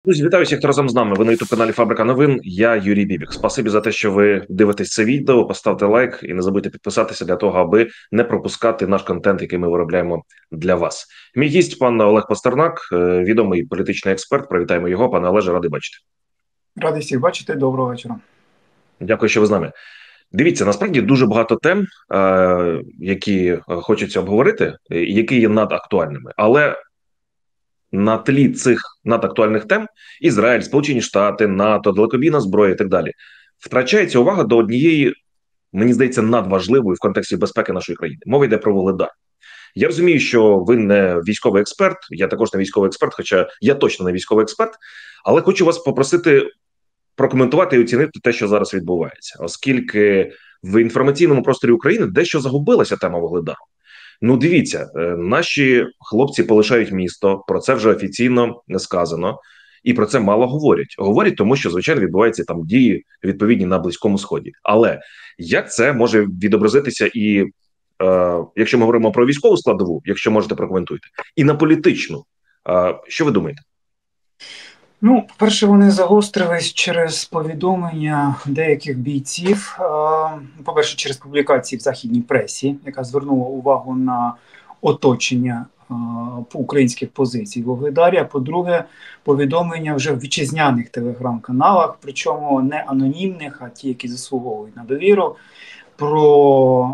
Друзі, вітаю всіх, хто разом з нами. Ви на ютуб-каналі Фабрика новин. Я Юрій Бібік. Спасибі за те, що ви дивитесь це відео. Поставте лайк і не забудьте підписатися для того, аби не пропускати наш контент, який ми виробляємо для вас. Мій гість пан Олег Пастернак, відомий політичний експерт. Привітаємо його, пане Олеже, радий бачити. Радий всіх бачити. Доброго вечора. Дякую, що ви з нами. Дивіться, насправді дуже багато тем, які хочеться обговорити, які є надактуальними. Але на тлі цих надактуальних тем Ізраїль, Сполучені Штати, НАТО, далекобійна зброя і так далі втрачається увага до однієї, мені здається, надважливої в контексті безпеки нашої країни. Мова йде про Вугледар. Я розумію, що ви не військовий експерт, я також не військовий експерт, хоча я точно не військовий експерт, але хочу вас попросити прокоментувати і оцінити те, що зараз відбувається, оскільки в інформаційному просторі України дещо загубилася тема Вугледару. Ну, дивіться, наші хлопці полишають місто, про це вже офіційно не сказано, і про це мало говорять. Говорять, тому що, звичайно, відбуваються там дії відповідні на Близькому Сході. Але як це може відобразитися і, якщо ми говоримо про військову складову, якщо можете, прокоментуйте, і на політичну, що ви думаєте? Ну, по-перше, вони загострились через повідомлення деяких бійців. По-перше, через публікації в західній пресі, яка звернула увагу на оточення українських позицій в Вугледарі. А по-друге, повідомлення вже в вітчизняних телеграм-каналах, причому не анонімних, а ті, які заслуговують на довіру, про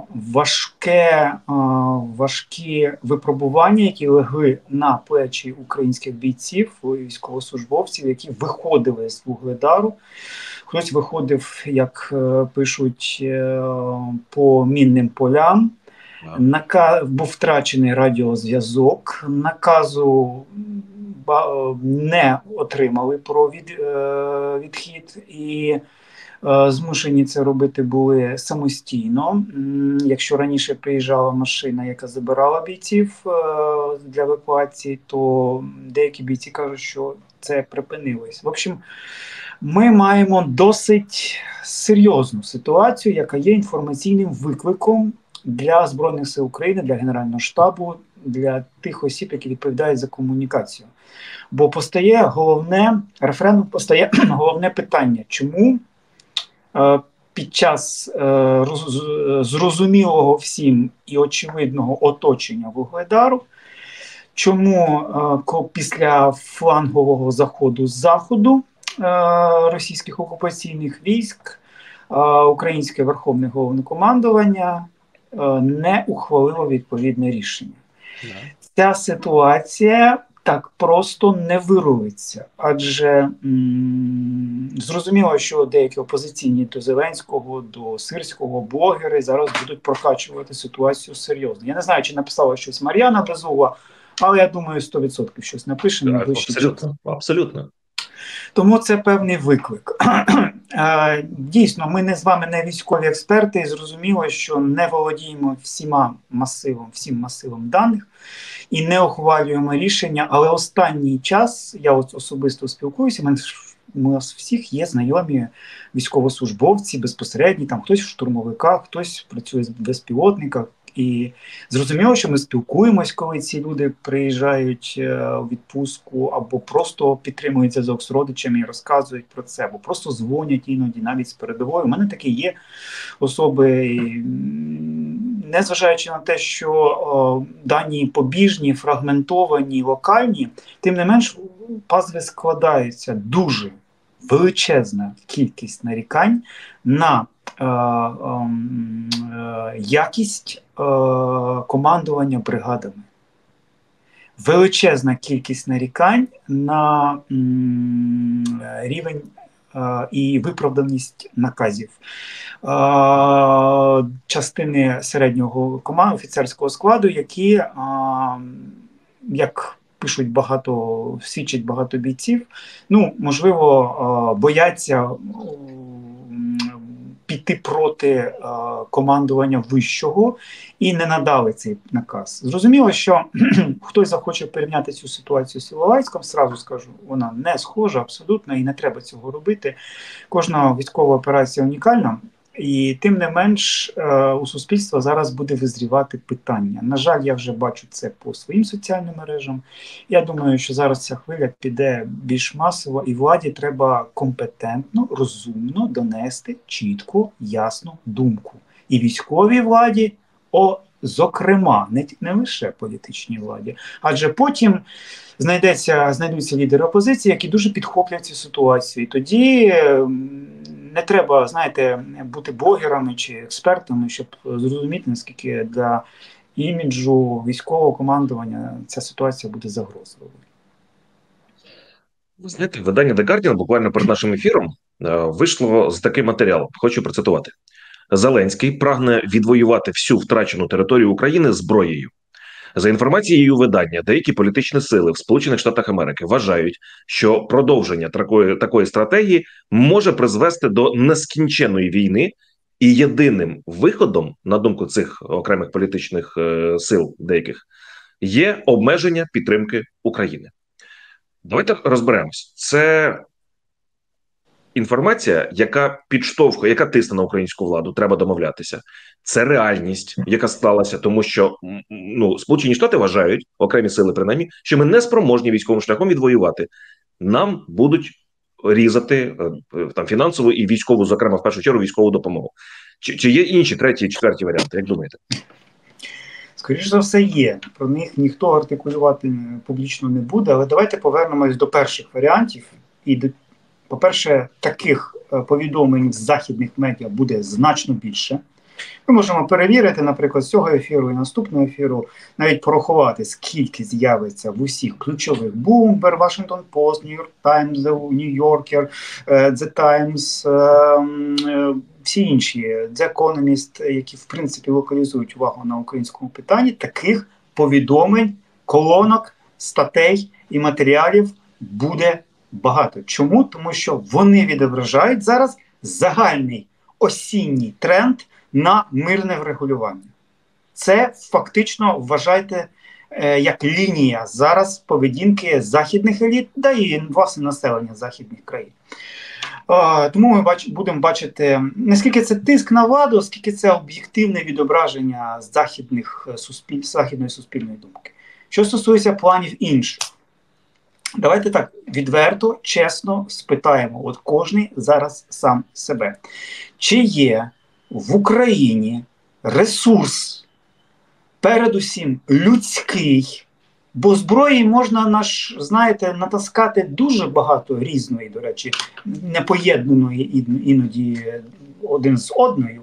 важкі випробування, які легли на плечі українських бійців, військовослужбовців, які виходили з Вугледару. Хтось виходив, як пишуть, по мінним полям. Був втрачений радіозв'язок, наказу не отримали про відхід і змушені це робити були самостійно. Якщо раніше приїжджала машина, яка забирала бійців для евакуації, то деякі бійці кажуть, що це припинилось. В общем, ми маємо досить серйозну ситуацію, яка є інформаційним викликом для Збройних сил України, для Генерального штабу, для тих осіб, які відповідають за комунікацію. Бо референдум постає головне питання, чому під час зрозумілого всім і очевидного оточення Вугледару, чому після флангового заходу з заходу російських окупаційних військ українське Верховне Головнокомандування не ухвалило відповідне рішення. Ця ситуація так просто не вирулиться, адже зрозуміло, що деякі опозиційні до Зеленського, до Сирського блогери зараз будуть прокачувати ситуацію серйозно. Я не знаю, чи написала щось Мар'яна Безугла, але я думаю, 100% щось напише. Абсолютно. Тому це певний виклик. Дійсно, ми з вами не військові експерти, і зрозуміло, що не володіємо всім масивом даних і не ухвалюємо рішення, але останній час, я особисто спілкуюся, у нас всіх є знайомі військовослужбовці безпосередні, там хтось в штурмовиках, хтось працює в безпілотниках. І зрозуміло, що ми спілкуємось, коли ці люди приїжджають у відпустку, або просто підтримують зв'язок з родичами і розказують про це, або просто дзвонять іноді навіть з передовою. У мене такі є особи, незважаючи на те, що дані побіжні, фрагментовані, локальні, тим не менш пазли складаються дуже величезна кількість нарікань на якість командування бригадами. Величезна кількість нарікань на рівень і виправданість наказів. Частини середнього офіцерського складу, які, як пишуть свідчать багато бійців, можливо, бояться піти проти командування вищого і не надали цей наказ. Зрозуміло, що хтось захоче порівняти цю ситуацію з Іловайськом, сразу скажу, вона не схожа абсолютно і не треба цього робити. Кожна військова операція унікальна. І тим не менш у суспільства зараз буде визрівати питання. На жаль, я вже бачу це по своїм соціальним мережам. Я думаю, що зараз ця хвиля піде більш масово, і владі треба компетентно, розумно донести чітку, ясну думку. І військовій владі, зокрема, не лише політичній владі. Адже потім знайдуться лідери опозиції, які дуже підхоплять цю ситуацію. І тоді не треба, знаєте, бути блогерами чи експертами, щоб зрозуміти, наскільки для іміджу військового командування ця ситуація буде загрозливою. Ви знаєте, видання The Guardian буквально перед нашим ефіром вийшло з таким матеріалом. Хочу процитувати. Зеленський прагне відвоювати всю втрачену територію України зброєю. За інформацією видання, деякі політичні сили в Сполучених Штатах Америки вважають, що продовження такої стратегії може призвести до нескінченої війни, і єдиним виходом, на думку цих окремих політичних сил деяких, є обмеження підтримки України. Давайте розберемось. Це інформація, яка підштовхує, яка тисне на українську владу, треба домовлятися. Це реальність, яка сталася, тому що Сполучені Штати вважають, окремі сили принаймні, що ми не спроможні військовим шляхом відвоювати. Нам будуть різати там фінансову і військову, зокрема в першу чергу, військову допомогу. Чи є інші, треті, четверті варіанти, як думаєте? Скоріше за все є. Про них ніхто артикулювати публічно не буде, але давайте повернемось до перших варіантів. І, по-перше, таких повідомлень з західних медіа буде значно більше. Ми можемо перевірити, наприклад, з цього ефіру і наступного ефіру, навіть порахувати, скільки з'явиться в усіх ключових Bloomberg, Washington Post, New York Times, New Yorker, The Times, всі інші, The Economist, які, в принципі, локалізують увагу на українському питанні, таких повідомлень, колонок, статей і матеріалів буде багато. Чому? Тому що вони відображають зараз загальний осінній тренд на мирне врегулювання. Це фактично, вважайте, як лінія зараз поведінки західних еліт, да і власне населення західних країн. Тому ми будемо бачити, наскільки це тиск на владу, скільки це об'єктивне відображення західної суспільної думки. Що стосується планів інших, давайте так відверто, чесно спитаємо, от кожний зараз сам себе. Чи є в Україні ресурс, передусім людський, бо зброї можна, натаскати дуже багато різної, до речі, непоєднаної іноді один з одною,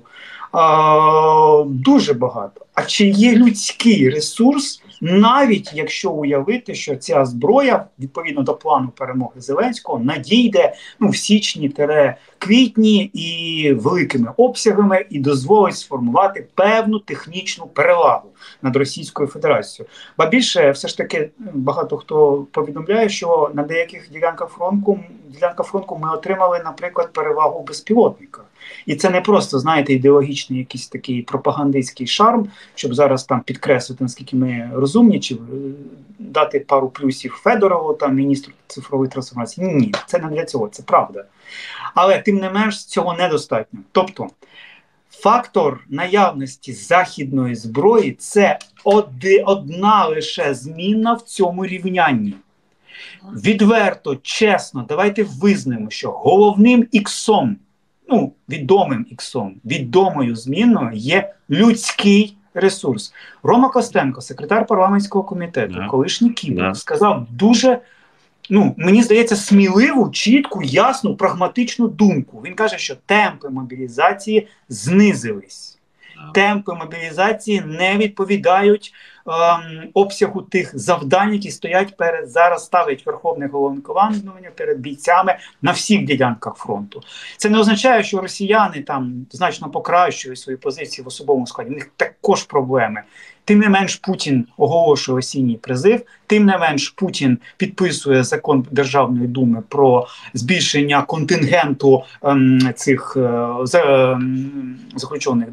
дуже багато. А чи є людський ресурс, навіть якщо уявити, що ця зброя, відповідно до плану перемоги Зеленського, надійде в січні-квітні і великими обсягами і дозволить сформувати певну технічну перевагу над Російською Федерацією. Ба більше, все ж таки, багато хто повідомляє, що на деяких ділянках фронту ми отримали, наприклад, перевагу в безпілотниках. І це не просто, знаєте, ідеологічний якийсь такий пропагандистський шарм, щоб зараз там підкреслити, наскільки ми розумні, чи дати пару плюсів Федорову, там, міністру цифрової трансформації. Ні, це не для цього, це правда. Але, тим не менш, цього недостатньо. Тобто, фактор наявності західної зброї – це одна лише змінна в цьому рівнянні. Відверто, чесно, давайте визнаємо, що головним іксом, відомим іксом, відомою зміною є людський ресурс. Рома Костенко, секретар парламентського комітету, колишній кіборг, сказав дуже, мені здається, сміливу, чітку, ясну, прагматичну думку. Він каже, що темпи мобілізації знизились. Темпи мобілізації не відповідають обсягу тих завдань, які зараз ставить Верховне Головнокомандування перед бійцями на всіх ділянках фронту. Це не означає, що росіяни там значно покращують свої позиції в особовому складі. У них також проблеми. Тим не менш, Путін оголошує осінній призив, тим не менш, Путін підписує закон Державної думи про збільшення контингенту цих заключених,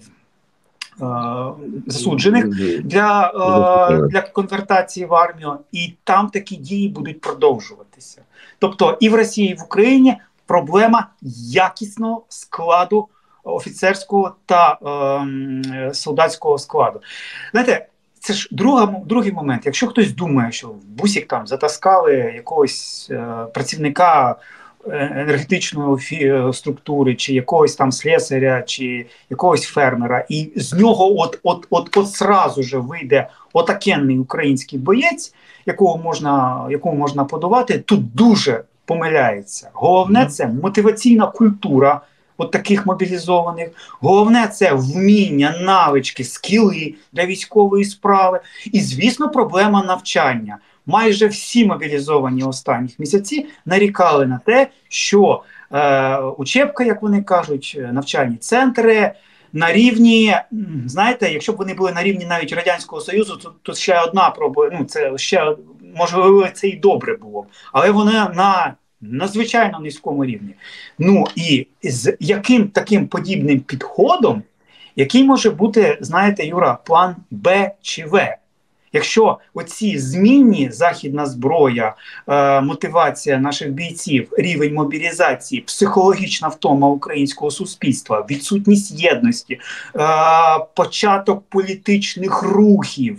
засуджених для конвертації в армію, і там такі дії будуть продовжуватися. Тобто і в Росії, і в Україні проблема якісного складу офіцерського та солдатського складу. Знаєте, це ж другий момент. Якщо хтось думає, що в бусик там затаскали якогось працівника енергетичної структури, чи якогось там слесаря, чи якогось фермера, і з нього от сразу же вийде отакенний український боєць, якому можна подавати, тут дуже помиляється. Головне – це мотиваційна культура от таких мобілізованих. Головне – це вміння, навички, скіли для військової справи. І, звісно, проблема навчання. Майже всі мобілізовані останніх місяці нарікали на те, що учебка, як вони кажуть, навчальні центри на рівні, знаєте, якщо б вони були на рівні навіть Радянського Союзу, то ще одна проблема, ну це ще, можливо, це і добре було, але вона на надзвичайно низькому рівні. Ну і з яким таким подібним підходом, який може бути, знаєте, Юра, план Б чи В? Якщо оці змінні західна зброя, мотивація наших бійців, рівень мобілізації, психологічна втома українського суспільства, відсутність єдності, початок політичних рухів,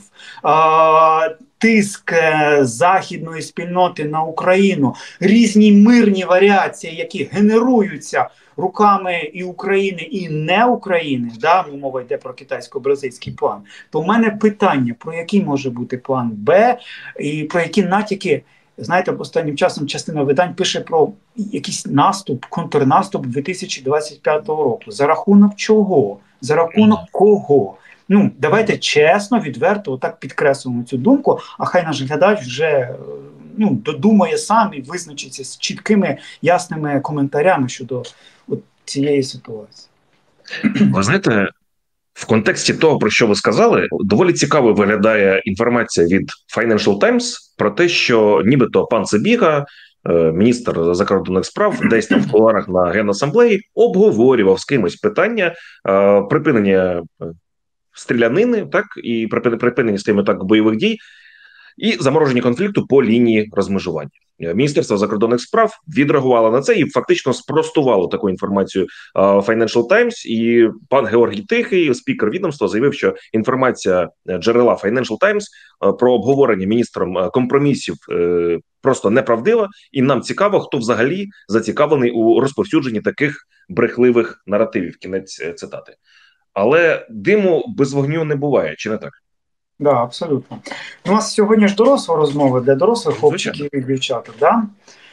тиск західної спільноти на Україну, різні мирні варіації, які генеруються руками і України, і не України, да, мова йде про китайсько-бразильський план, то в мене питання, про який може бути план Б, і про які натяки, знаєте, останнім часом частина видань пише про якийсь наступ, контрнаступ 2025 року. За рахунок чого? За рахунок кого? Ну, давайте чесно, відверто, отак підкреслюємо цю думку, а хай наш глядач вже додумає сам і визначиться з чіткими, ясними коментарями щодо цієї ситуації. Ви знаєте, в контексті того, про що ви сказали, доволі цікаво виглядає інформація від Financial Times про те, що нібито пан Сибіга, міністр закордонних справ, десь там в кулуарах на Генасамблеї обговорював з кимось питання припинення стрілянини, так, і припинення, скажімо так, бойових дій, і замороження конфлікту по лінії розмежування. Міністерство закордонних справ відреагувало на це і фактично спростувало таку інформацію Financial Times, і пан Георгій Тихий, спікер відомства, заявив, що інформація джерела Financial Times про обговорення міністром компромісів просто неправдива, і нам цікаво, хто взагалі зацікавлений у розповсюдженні таких брехливих наративів. Кінець цитати. Але диму без вогню не буває, чи не так? Так, да, абсолютно. У нас сьогодні ж доросла розмова для дорослих хлопчиків і дівчаток. Да?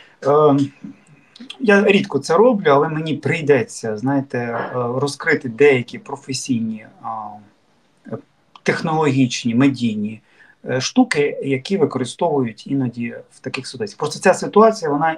Я рідко це роблю, але мені прийдеться, знаєте, розкрити деякі професійні, технологічні, медійні штуки, які використовують іноді в таких ситуаціях. Просто ця ситуація, вона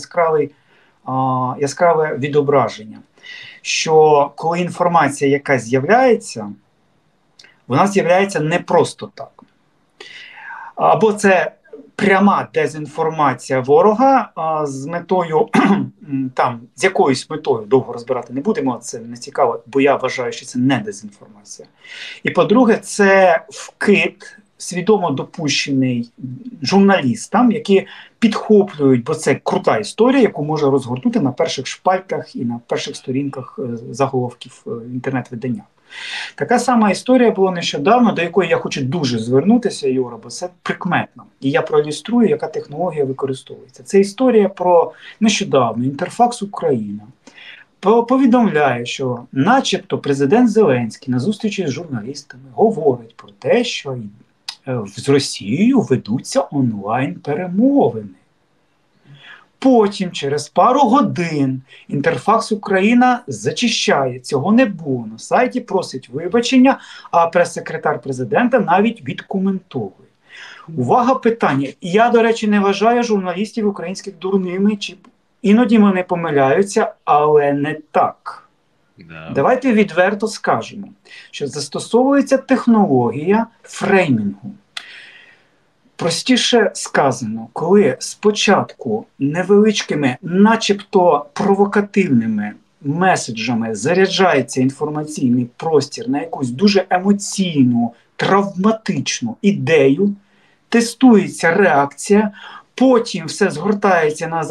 яскраве відображення. Що коли інформація якась з'являється, вона з'являється не просто так. Або це пряма дезінформація ворога з метою, з якоюсь метою, довго розбирати не будемо, це не цікаво, бо я вважаю, що це не дезінформація. І по-друге, це вкид, свідомо допущений журналістам, які підхоплюють, бо це крута історія, яку може розгорнути на перших шпальтах і на перших сторінках заголовків інтернет-видання. Така сама історія була нещодавно, до якої я хочу дуже звернутися, Юра, бо це прикметно. І я проілюструю, яка технологія використовується. Це історія про нещодавно Інтерфакс Україна повідомляє, що начебто президент Зеленський на зустрічі з журналістами говорить про те, що з Росією ведуться онлайн-перемовини. Потім, через пару годин, Інтерфакс Україна зачищає. Цього не було. На сайті просить вибачення, а прес-секретар президента навіть відкоментовує. Увага, питання. Я, до речі, не вважаю журналістів українських дурними, чи іноді вони помиляються, але не так. Давайте відверто скажемо, що застосовується технологія фреймінгу. Простіше сказано, коли спочатку невеличкими, начебто провокативними меседжами заряджається інформаційний простір на якусь дуже емоційну, травматичну ідею, тестується реакція, потім все згортається назад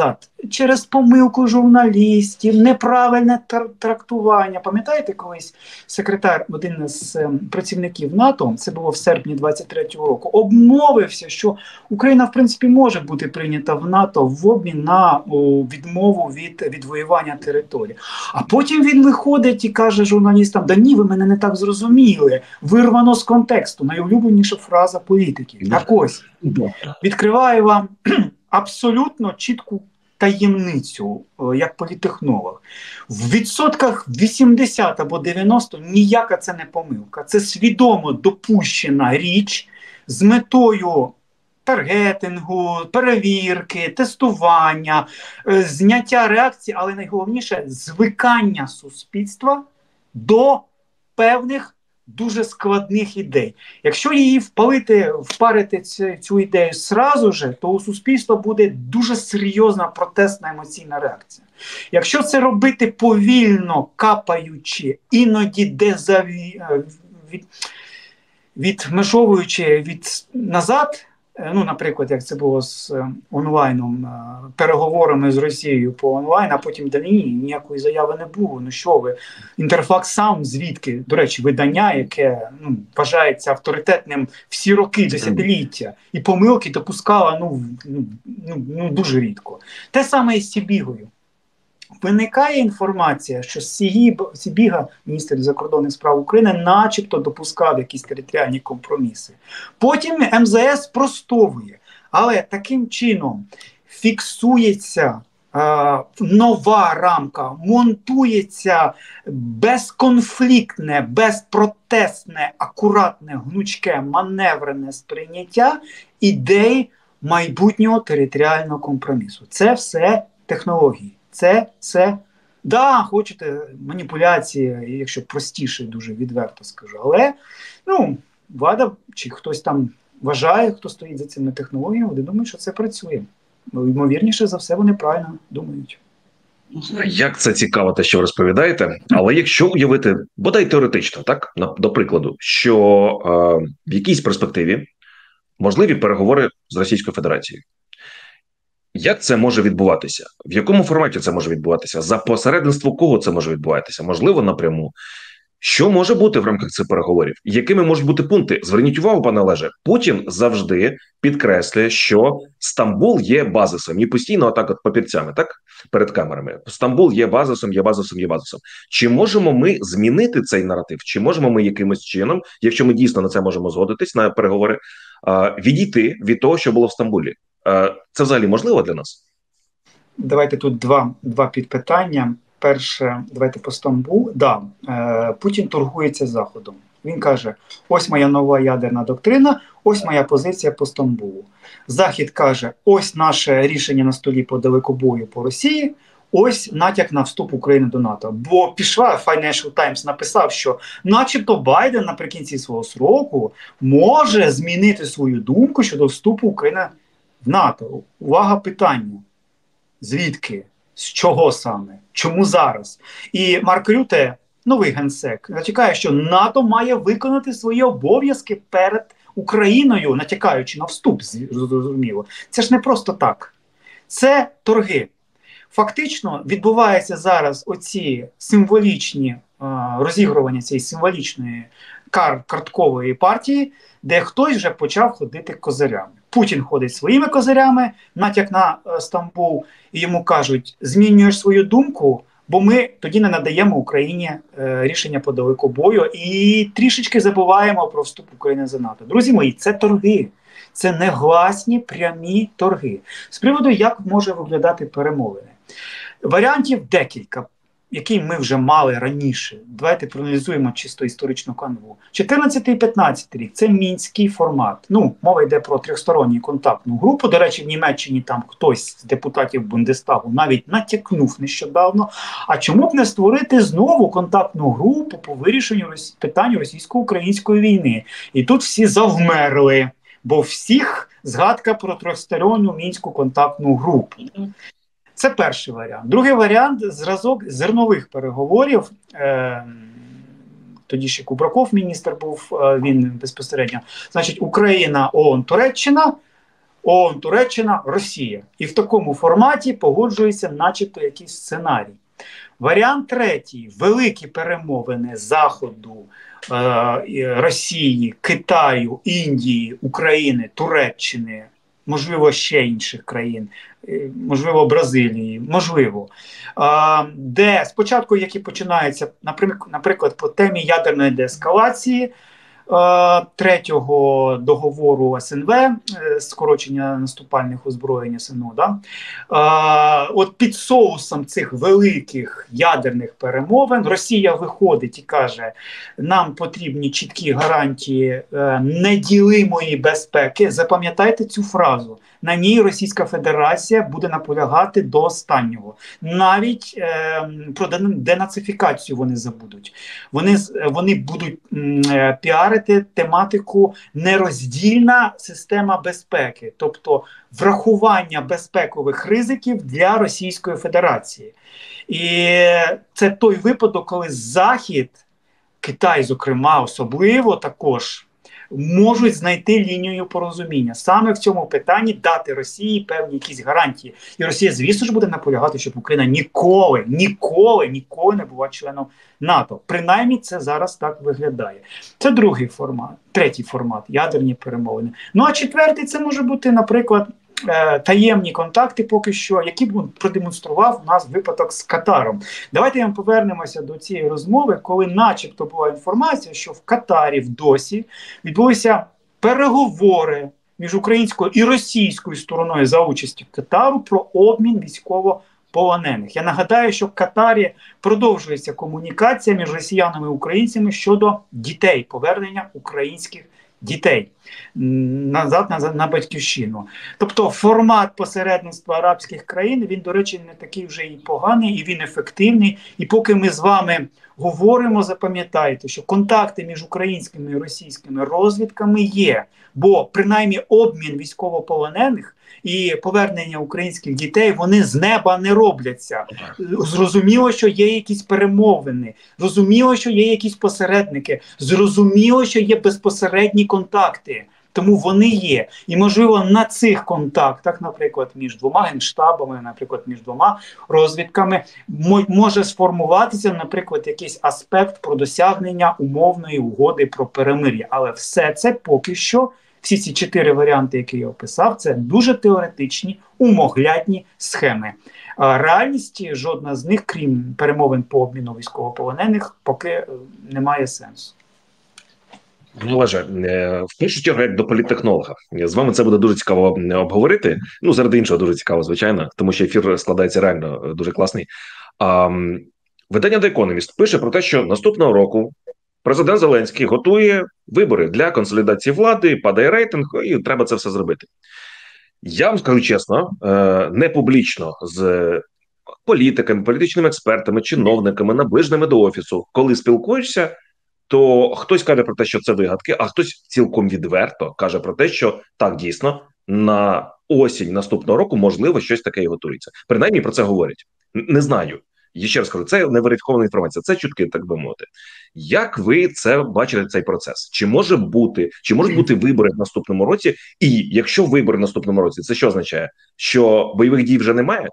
через помилку журналістів, неправильне трактування. Пам'ятаєте, колись секретар, один з працівників НАТО, це було в серпні 23-го року, обмовився, що Україна, в принципі, може бути прийнята в НАТО в обмін на відмову від відвоювання території. А потім він виходить і каже журналістам: да ні, ви мене не так зрозуміли, вирвано з контексту. Найулюбленіша фраза політиків. Так ось, відкриваю вам абсолютно чітку таємницю, як політтехнолог. В відсотках 80 або 90 ніяка це не помилка. Це свідомо допущена річ з метою таргетингу, перевірки, тестування, зняття реакції, але найголовніше – звикання суспільства до певних дуже складних ідей. Якщо її впарити цю ідею зразу же, то у суспільства буде дуже серйозна протестна емоційна реакція. Якщо це робити повільно, капаючи, іноді відмежовуючи назад, ну, наприклад, як це було з онлайном, переговорами з Росією по онлайн, а потім ніякої заяви не було. Ну що ви? Інтерфакс сам звідки? До речі, видання, яке вважається авторитетним всі роки, десятиліття, і помилки допускала дуже рідко. Те саме і з Сибігою. Виникає інформація, що Сибіга, міністр закордонних справ України, начебто допускав якісь територіальні компроміси. Потім МЗС спростовує, але таким чином фіксується нова рамка, монтується безконфліктне, безпротестне, акуратне, гнучке, маневрене сприйняття ідей майбутнього територіального компромісу. Це все технології. Це все, хочете маніпуляції, якщо простіше, дуже відверто скажу, але, влада чи хтось там вважає, хто стоїть за цими технологіями, вони думають, що це працює. Ймовірніше за все, вони правильно думають. Як це цікаво, те, що ви розповідаєте, але якщо уявити, бодай теоретично, так, до прикладу, що в якійсь перспективі можливі переговори з Російською Федерацією, як це може відбуватися? В якому форматі це може відбуватися? За посередництво кого це може відбуватися? Можливо, напряму. Що може бути в рамках цих переговорів? Якими можуть бути пункти? Зверніть увагу, пане Олеже, Путін завжди підкреслює, що Стамбул є базисом. І постійно отак от папірцями, так? Перед камерами. Стамбул є базисом, є базисом, є базисом. Чи можемо ми змінити цей наратив? Чи можемо ми якимось чином, якщо ми дійсно на це можемо згодитись, на переговори, відійти від того, що було в Стамбулі? Це взагалі можливо для нас? Давайте тут два підпитання. Перше, давайте по Стамбулу. Путін торгується з Заходом. Він каже, ось моя нова ядерна доктрина, ось моя позиція по Стамбулу. Захід каже, ось наше рішення на столі по далекобою по Росії, ось натяк на вступ України до НАТО. Бо пішла, Financial Times написав, що начебто Байден наприкінці свого сроку може змінити свою думку щодо вступу України в НАТО. Увага, питання. Звідки? З чого саме? Чому зараз? І Марк Рюте, новий генсек, натякає, що НАТО має виконати свої обов'язки перед Україною, натякаючи на вступ, зрозуміло. Це ж не просто так. Це торги. Фактично відбуваються зараз оці символічні розігрування цієї символічної карткової партії, де хтось вже почав ходити козирями. Путін ходить своїми козирями, натяк на Стамбул, і йому кажуть, змінюєш свою думку, бо ми тоді не надаємо Україні рішення по далекобою і трішечки забуваємо про вступ України за НАТО. Друзі мої, це торги. Це негласні прямі торги. З приводу, як може виглядати перемовини. Варіантів декілька, які ми вже мали раніше. Давайте проаналізуємо чисто історичну канву. 14 і 15 рік – це мінський формат. Мова йде про трьохсторонню контактну групу. До речі, в Німеччині там хтось з депутатів Бундестагу навіть натякнув нещодавно. А чому б не створити знову контактну групу по вирішенню питань російсько-української війни? І тут всі завмерли, бо всіх згадка про трьохсторонню мінську контактну групу. Це перший варіант. Другий варіант – зразок зернових переговорів. Тоді ще Кубраков міністр був, він безпосередньо. Значить, Україна, ООН, Туреччина, ООН, Туреччина, Росія. І в такому форматі погоджується начебто якийсь сценарій. Варіант третій – великі перемовини Заходу, Росії, Китаю, Індії, України, Туреччини, можливо, ще інших країн, можливо, Бразилії, можливо. Де спочатку, які починаються, наприклад, по темі ядерної деескалації, третього договору СНВ, скорочення наступальних озброєнь СНО, да? От під соусом цих великих ядерних перемовин Росія виходить і каже, нам потрібні чіткі гарантії неділимої безпеки. Запам'ятайте цю фразу. На ній Російська Федерація буде наполягати до останнього. Навіть про денацифікацію вони забудуть. Вони будуть піарити тематику нероздільна система безпеки, тобто врахування безпекових ризиків для Російської Федерації. І це той випадок, коли Захід, Китай, зокрема, особливо також, можуть знайти лінію порозуміння. Саме в цьому питанні дати Росії певні якісь гарантії. І Росія, звісно ж, буде наполягати, щоб Україна ніколи не була членом НАТО. Принаймні, це зараз так виглядає. Це другий формат. Третій формат – ядерні перемовини. Ну, а четвертий – це може бути, наприклад, таємні контакти поки що, які продемонстрував у нас випадок з Катаром. Давайте повернемося до цієї розмови, коли начебто була інформація, що в Катарі в досі відбулися переговори між українською і російською стороною за участі Катару про обмін військовополонених. Я нагадаю, що в Катарі продовжується комунікація між росіянами і українцями щодо дітей, повернення українських дітей назад на батьківщину. Тобто формат посередництва арабських країн, він, до речі, не такий вже і поганий, і він ефективний. І поки ми з вами говоримо, запам'ятайте, що контакти між українськими і російськими розвідками є, бо принаймні обмін військовополонених і повернення українських дітей, вони з неба не робляться. Зрозуміло, що є якісь перемовини, зрозуміло, що є якісь посередники, зрозуміло, що є безпосередні контакти. Тому вони є. І, можливо, на цих контактах, наприклад, між двома генштабами, наприклад, між двома розвідками, може сформуватися, наприклад, якийсь аспект про досягнення умовної угоди про перемир'я. Але все це поки що, всі ці 4 варіанти, які я описав, це дуже теоретичні, умоглядні схеми. Реальності жодна з них, крім перемовин по обміну військовополонених, поки не має сенсу. Олеже, в першу чергу, як до політтехнолога, з вами це буде дуже цікаво обговорити. Ну, заради іншого дуже цікаво, звичайно, тому що ефір складається реально дуже класний. Видання The Economist пише про те, що наступного року президент Зеленський готує вибори для консолідації влади, падає рейтинг, і треба це все зробити. Я вам скажу чесно, не публічно з політиками, політичними експертами, чиновниками, наближеними до офісу, коли спілкуєшся, то хтось каже про те, що це вигадки, а хтось цілком відверто каже про те, що так, дійсно, на осінь наступного року, можливо, щось таке і готується. Принаймні про це говорять. Не знаю. Я ще раз кажу, це не верифікована інформація, це чутки, так би мовити. Як ви це бачите, цей процес? Чи можуть бути вибори в наступному році? І якщо вибори в наступному році, це що означає? Що бойових дій вже немає?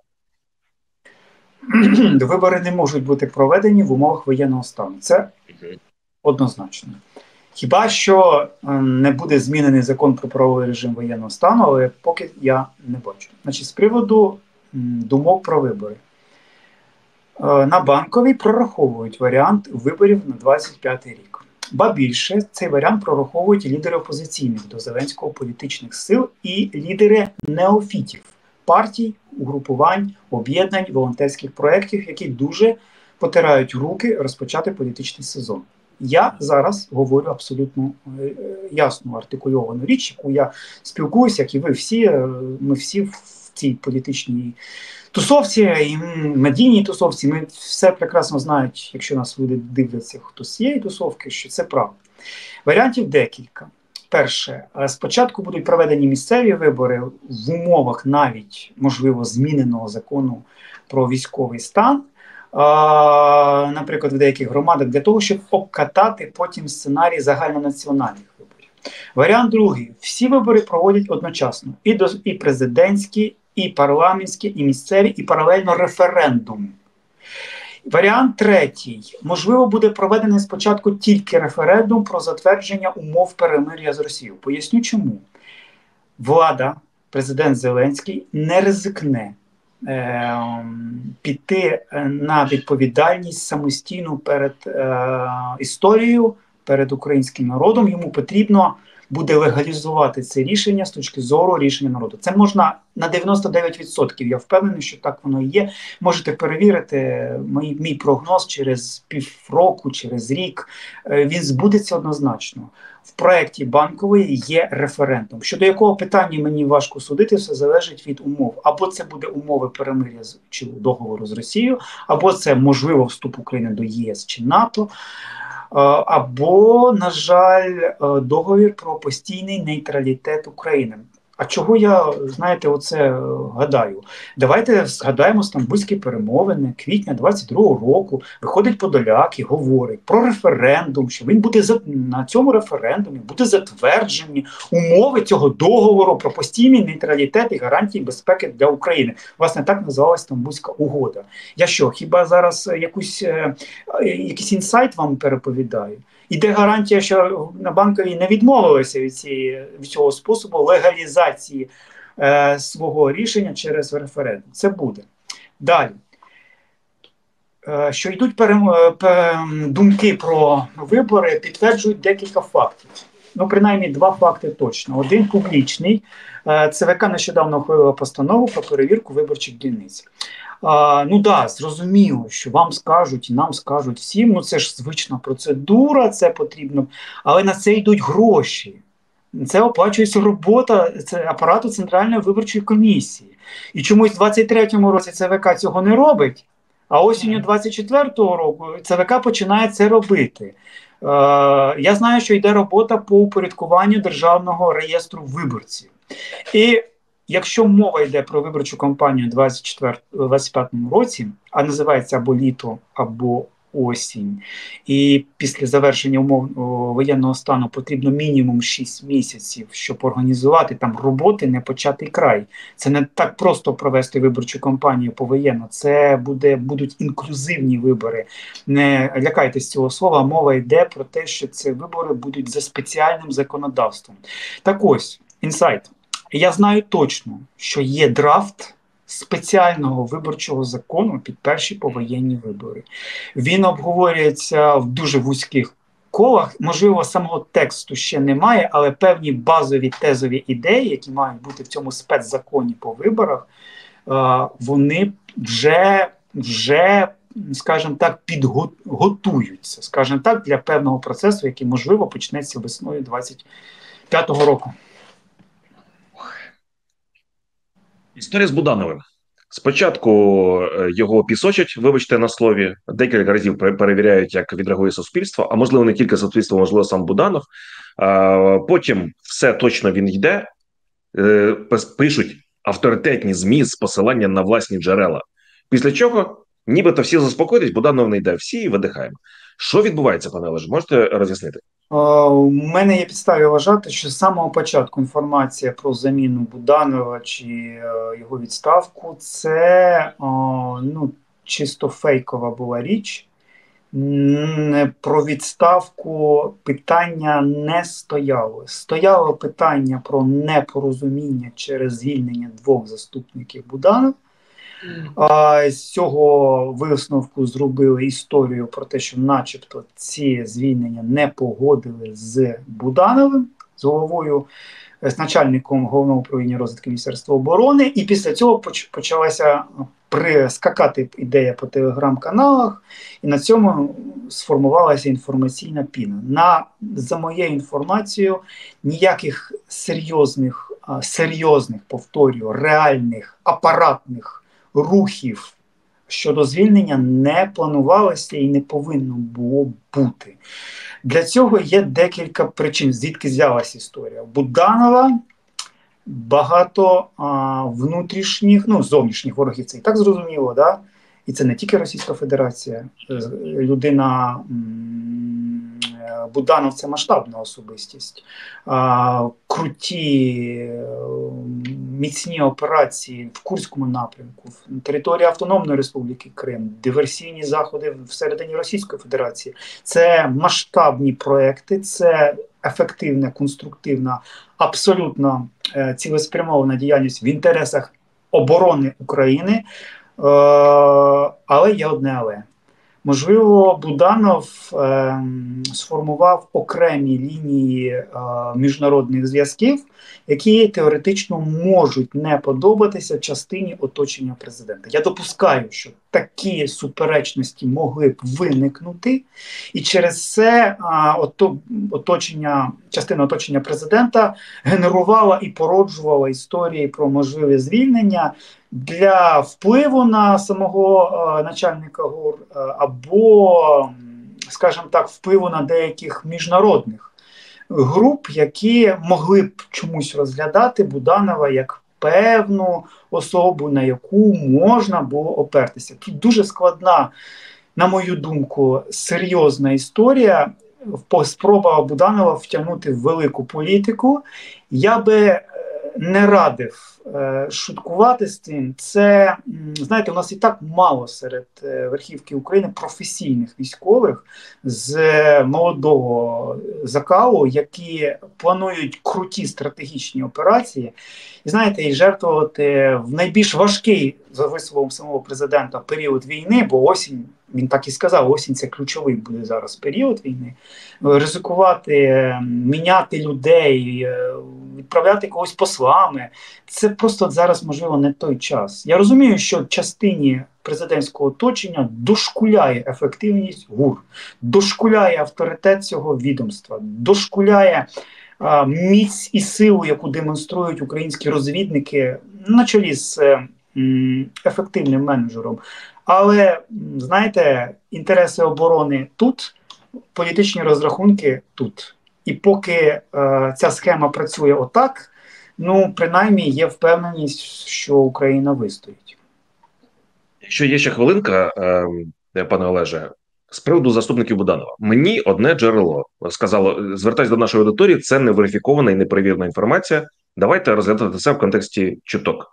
Вибори не можуть бути проведені в умовах воєнного стану. Це однозначно. Хіба що не буде змінений закон про правовий режим воєнного стану, але поки я не бачу. Значить, з приводу думок про вибори. На Банковій прораховують варіант виборів на 25-й рік. Ба більше, цей варіант прораховують і лідери опозиційних до Зеленського політичних сил і лідери неофітів, партій, угрупувань, об'єднань, волонтерських проєктів, які дуже потирають руки розпочати політичний сезон. Я зараз говорю абсолютно ясну, артикульовану річ, яку я спілкуюся, як і ви всі, ми всі в цій політичній тусовці, і медійній тусовці, ми все прекрасно знають, якщо нас люди дивляться, хто з цієї тусовки, що це правда. Варіантів декілька. Перше, спочатку будуть проведені місцеві вибори в умовах навіть, можливо, зміненого закону про військовий стан, наприклад, в деяких громадах, для того, щоб обкатати потім сценарій загальнонаціональних виборів. Варіант другий. Всі вибори проводять одночасно. І президентські, і парламентські, і місцеві, і паралельно референдум. Варіант третій. Можливо, буде проведений спочатку тільки референдум про затвердження умов перемир'я з Росією. Поясню чому. Влада, президент Зеленський, не ризикне піти на відповідальність самостійно перед історією, перед українським народом. Йому потрібно буде легалізувати це рішення з точки зору рішення народу. Це можна на 99%, я впевнений, що так воно і є. Можете перевірити мій прогноз через півроку, через рік. Він збудеться однозначно. В проєкті Банкової є референдум. Щодо якого питання мені важко судити, все залежить від умов. Або це буде умови перемир'я чи договору з Росією, або це можливо вступ України до ЄС чи НАТО, або, на жаль, договір про постійний нейтралітет України. А чого я, знаєте, оце гадаю? Давайте згадаємо стамбульські перемовини квітня 22-го року. Виходить Подоляк і говорить про референдум, що він буде на цьому референдумі буде затверджені умови цього договору про постійний нейтралітет і гарантії безпеки для України. Власне, так називалась Стамбульська угода. Я що, хіба зараз якийсь інсайт вам переповідаю? Іде гарантія, що на Банковій не відмовилися від цього способу легалізації свого рішення через референдум. Це буде. Далі. Що йдуть думки про вибори, підтверджують декілька фактів. Ну, принаймні, два факти точно. Один публічний. ЦВК нещодавно ухвалила постанову про перевірку виборчих дільниць. Зрозуміло, що вам скажуть і нам скажуть всім, це ж звична процедура, це потрібно, але на це йдуть гроші. Це оплачується робота апарату Центральної виборчої комісії. І чомусь в 23-му році ЦВК цього не робить, а осінню 24-го року ЦВК починає це робити. Я знаю, що йде робота по упорядкуванню Державного реєстру виборців. І якщо мова йде про виборчу кампанію у 2025 році, а називається або літо, або осінь, і після завершення умов воєнного стану потрібно мінімум 6 місяців, щоб організувати там роботи, не початий край. Це не так просто провести виборчу кампанію повоєнно, це будуть інклюзивні вибори. Не лякайтесь цього слова, мова йде про те, що ці вибори будуть за спеціальним законодавством. Так ось, інсайт. Я знаю точно, що є драфт спеціального виборчого закону під перші повоєнні вибори. Він обговорюється в дуже вузьких колах, можливо, самого тексту ще немає, але певні базові тезові ідеї, які мають бути в цьому спецзаконі по виборах, вони вже, скажімо так, підготуються, скажімо так, для певного процесу, який, можливо, почнеться весною 2025 року. Історія з Будановим. Спочатку його пісочать, вибачте на слові, декілька разів перевіряють, як відреагує суспільство, а можливо не тільки суспільство, можливо сам Буданов. Потім все точно він йде, пишуть авторитетні ЗМІ з посиланням на власні джерела. Після чого нібито всі заспокоїтесь, Буданов не йде, всі і видихаємо. Що відбувається, пане Олеже, можете роз'яснити? У мене є підстави вважати, що з самого початку інформація про заміну Буданова чи його відставку – це чисто фейкова була річ. Про відставку питання не стояло. Стояло питання про непорозуміння через звільнення 2 заступників Буданова. З цього висновку зробили історію про те, що начебто ці звільнення не погодили з Будановим, з головою, з начальником Головного управління розвідки Міністерства оборони, і після цього почалася скакати ідея по телеграм-каналах, і на цьому сформувалася інформаційна піна. За моєю інформацією, ніяких серйозних, повторюю, реальних, апаратних рухів щодо звільнення не планувалося і не повинно було бути. Для цього є декілька причин, звідки взялася історія. Буданова багато внутрішніх, зовнішніх ворогів, це і так зрозуміло, да? І це не тільки Російська Федерація. Людина Буданов – це масштабна особистість. Круті, міцні операції в Курському напрямку, в території Автономної Республіки Крим, диверсійні заходи всередині Російської Федерації. Це масштабні проекти, це ефективна, конструктивна, абсолютно цілеспрямована діяльність в інтересах оборони України. Але є одне але. Можливо, Буданов сформував окремі лінії міжнародних зв'язків, які теоретично можуть не подобатися частині оточення президента. Я допускаю, що такі суперечності могли б виникнути, і через це частина оточення президента генерувала і породжувала історії про можливе звільнення для впливу на самого начальника ГУР або, скажімо так, впливу на деяких міжнародних груп, які могли б чомусь розглядати Буданова як певну особу, на яку можна було опертися. Тут дуже складна, на мою думку, серйозна історія, спроба Буданова втягнути в велику політику. Я би не радив шуткувати з цим. Це, знаєте, у нас і так мало серед верхівки України професійних військових з молодого закалу, які планують круті стратегічні операції. І знаєте, і жертвувати в найбільш важкий, за висловом самого президента, період війни, бо осінь, він так і сказав, осінь – це ключовий буде зараз період війни, ризикувати, міняти людей, відправляти когось послами. Це просто зараз, можливо, не той час. Я розумію, що частині президентського оточення дошкуляє ефективність ГУР, дошкуляє авторитет цього відомства, дошкуляє міць і силу, яку демонструють українські розвідники на чолі з ефективним менеджером. Але, знаєте, інтереси оборони тут, політичні розрахунки тут. І поки ця схема працює отак, ну, принаймні є впевненість, що Україна вистоїть. Якщо є ще хвилинка, пане Олеже, з приводу заступників Буданова. Мені одне джерело сказало, звертаюсь до нашої аудиторії, це не верифікована і неперевірена інформація. Давайте розглядати це в контексті чуток.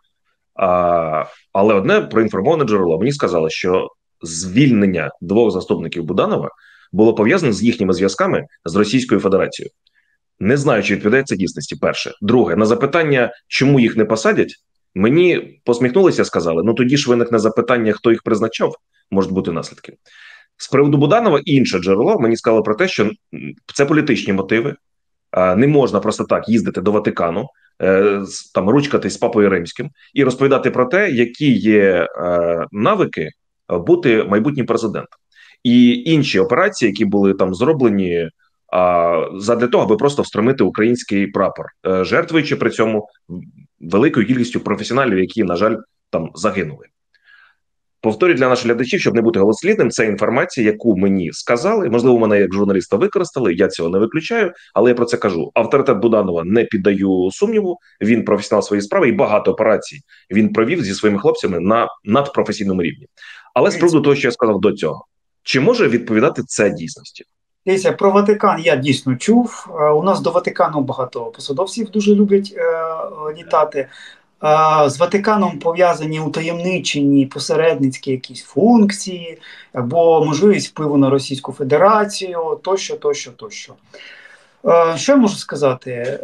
Але одне проінформоване джерело. Мені сказали, що звільнення двох заступників Буданова було пов'язане з їхніми зв'язками з Російською Федерацією. Не знаю, чи відповідає це дійсності, перше. Друге, на запитання, чому їх не посадять, мені посміхнулися, сказали, ну тоді ж виникне запитання, хто їх призначав, можуть бути наслідки. З приводу Буданова інше джерело мені сказало про те, що це політичні мотиви, не можна просто так їздити до Ватикану, там ручкатись з Папою Римським і розповідати про те, які є навики бути майбутнім президентом. І інші операції, які були там зроблені задля того, аби просто встромити український прапор, жертвуючи при цьому великою кількістю професіоналів, які, на жаль, там загинули. Повторюю для наших глядачів, щоб не бути голослівним, це інформація, яку мені сказали, можливо, мене як журналіста використали, я цього не виключаю, але я про це кажу. Авторитет Буданова не піддаю сумніву, він професіонал своєї справи і багато операцій він провів зі своїми хлопцями на надпрофесійному рівні. Але з приводу того, що я сказав до цього, чи може відповідати це дійсності? Дивіться, про Ватикан я дійсно чув. У нас до Ватикану багато посадовців дуже люблять літати. З Ватиканом пов'язані утаємничені посередницькі якісь функції або можливість впливу на Російську Федерацію, тощо. Що я можу сказати?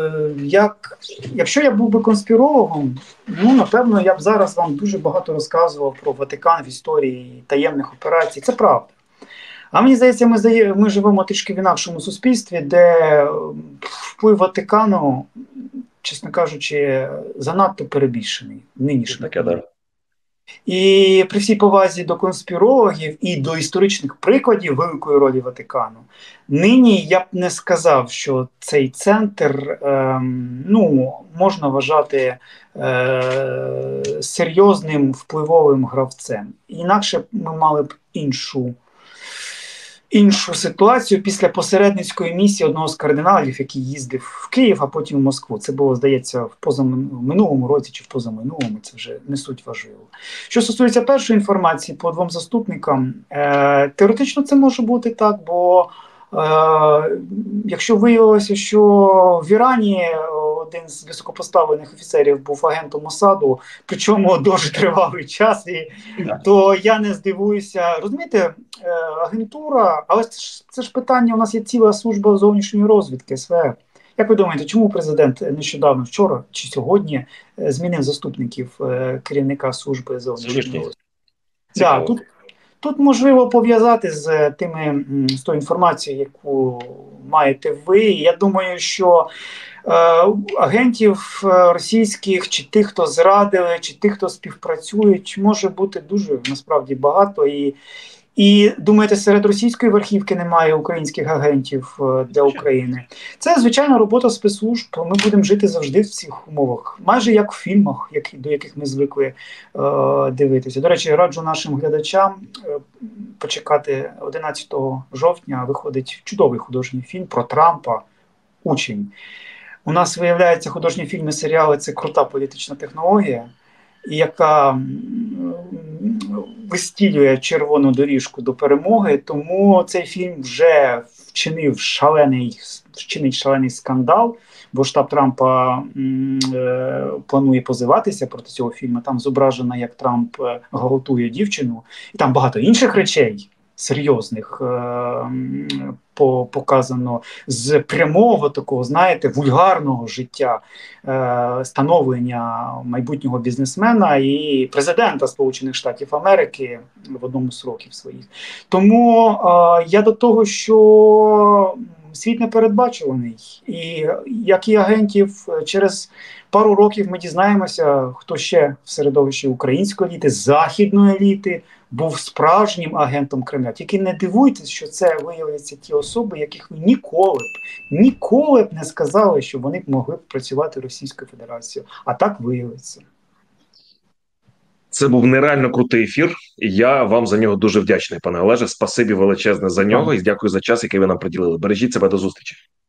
Якщо я був би конспірологом, ну, напевно, я б зараз вам дуже багато розказував про Ватикан в історії таємних операцій. Це правда. А мені здається, ми живемо трішки в інакшому суспільстві, де вплив Ватикану, чесно кажучи, занадто перебільшений нинішньому. І при всій повазі до конспірологів і до історичних прикладів великої ролі Ватикану, нині я б не сказав, що цей центр можна вважати серйозним впливовим гравцем. Інакше ми мали б іншу ситуацію після посередницької місії одного з кардиналів, який їздив в Київ, а потім в Москву. Це було, здається, в минулому році чи в позаминулому, це вже не суть важливо. Що стосується першої інформації по двом заступникам, теоретично це може бути так, бо Якщо виявилося, що в Ірані один з високопоставлених офіцерів був агентом Мосаду, причому дуже тривалий час, то я не здивуюся. Розумієте, агентура, але це ж питання, у нас є ціла служба зовнішньої розвідки, СВР. Як ви думаєте, чому президент нещодавно, вчора чи сьогодні, змінив заступників керівника служби зовнішньої розвідки? Да, тут можливо пов'язати з тою інформацією, яку маєте ви. Я думаю, що агентів російських, чи тих, хто зрадили, чи тих, хто співпрацюють, може бути дуже насправді багато. І думаєте, серед російської верхівки немає українських агентів для України? Це звичайна робота спецслужб. Ми будемо жити завжди в цих умовах, майже як в фільмах, до яких ми звикли дивитися. До речі, раджу нашим глядачам почекати 11 жовтня. Виходить чудовий художній фільм про Трампа «Учень». У нас, виявляється, художні фільми, серіали – це крута політична технологія, яка вистілює червону доріжку до перемоги, тому цей фільм вже вчинить шалений скандал, бо штаб Трампа планує позиватися проти цього фільму. Там зображено, як Трамп гвалтує дівчину, і там багато інших речей серйозних показано з прямого такого, знаєте, вульгарного життя, становлення майбутнього бізнесмена і президента Сполучених Штатів Америки в одному з років своїх. Тому я до того, що світ непередбачуваний. І як і агентів, через пару років ми дізнаємося, хто ще в середовищі української еліти, західної еліти був справжнім агентом Кремля. Тільки не дивуйтесь, що це виявляться ті особи, яких ви ніколи б не сказали, що вони б могли б працювати Російською Федерацією. А так виявиться. Це був нереально крутий ефір, і я вам за нього дуже вдячний, пане Олеже. Спасибі величезне за нього і дякую за час, який ви нам приділили. Бережіть себе, до зустрічі.